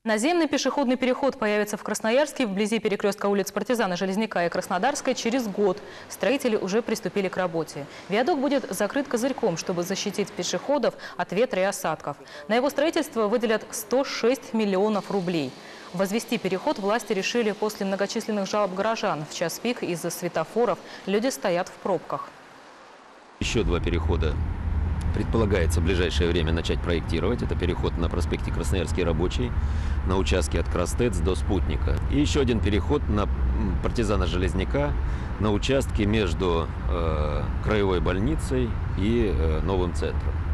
Наземный пешеходный переход появится в Красноярске вблизи перекрестка улиц Партизана, Железняка и Краснодарской через год. Строители уже приступили к работе. Виадук будет закрыт козырьком, чтобы защитить пешеходов от ветра и осадков. На его строительство выделят 106 миллионов рублей. Возвести переход власти решили после многочисленных жалоб горожан. В час пик из-за светофоров люди стоят в пробках. Еще два перехода предполагается в ближайшее время начать проектировать. Это переход на проспекте Красноярский рабочий, на участке от Крастец до Спутника. И еще один переход на Партизана Железняка, на участке между краевой больницей и новым центром.